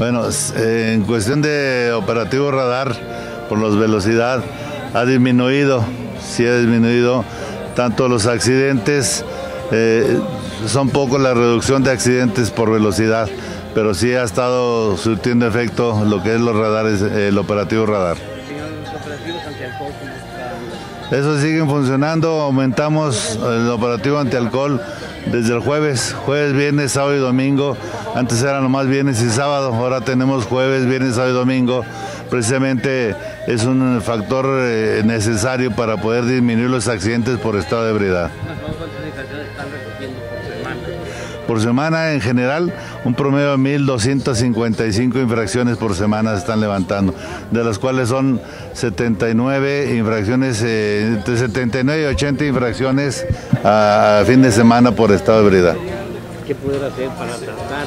Bueno, en cuestión de operativo radar, por la velocidad, ha disminuido, sí ha disminuido tanto los accidentes, son poco la reducción de accidentes por velocidad, pero sí ha estado surtiendo efecto lo que es los radares, el operativo radar. Los operativos antialcohol, ¿cómo están? Eso siguen funcionando, aumentamos el operativo antialcohol desde el jueves, viernes, sábado y domingo. Antes era nomás viernes y sábado, ahora tenemos jueves, viernes, sábado y domingo. Precisamente es un factor necesario para poder disminuir los accidentes por estado de ebriedad. ¿Cuántas infracciones están recogiendo por semana? Por semana en general, un promedio de 1.255 infracciones por semana se están levantando, de las cuales son 79 infracciones, entre 79 y 80 infracciones a fin de semana por estado de ebriedad. ¿Qué poder hacer para tratar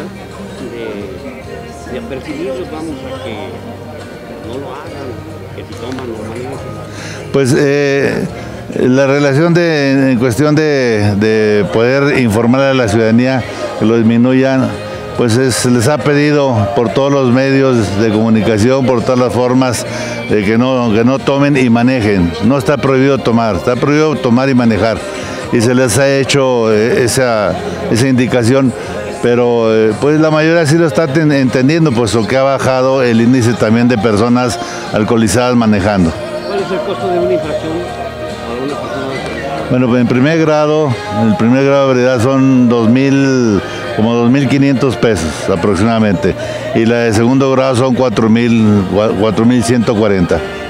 de apercibirlos, vamos, a que no lo hagan, que si toman o manejan? Pues la relación en cuestión de poder informar a la ciudadanía que lo disminuyan, pues les ha pedido por todos los medios de comunicación, por todas las formas, de que no tomen y manejen. No está prohibido tomar, está prohibido tomar y manejar. Y se les ha hecho esa indicación, pero pues la mayoría sí lo está entendiendo, puesto que ha bajado el índice también de personas alcoholizadas manejando. ¿Cuál es el costo de una infracción para una persona? Bueno, pues en primer grado de ebriedad son como 2.500 pesos aproximadamente, y la de segundo grado son 4.140.